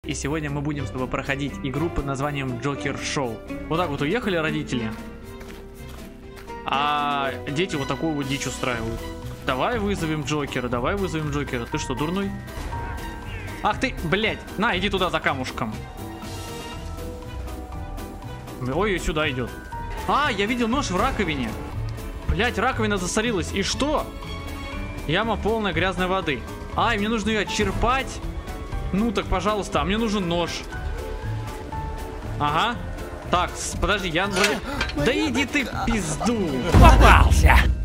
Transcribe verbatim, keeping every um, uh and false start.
и сегодня мы будем с тобой проходить игру под названием Джокер Шоу. Вот так вот уехали родители, а дети вот такую вот дичь устраивают. Давай вызовем Джокера, давай вызовем Джокера. Ты что, дурной? Ах ты, блядь, на, иди туда за камушком. Ой, сюда идет. А, я видел нож в раковине. Блядь, раковина засорилась. И что? Яма полная грязной воды. Ай, мне нужно ее отчерпать. Ну так, пожалуйста, а мне нужен нож. Ага. Так, подожди, я вроде... Да иди ты в пизду. Попался.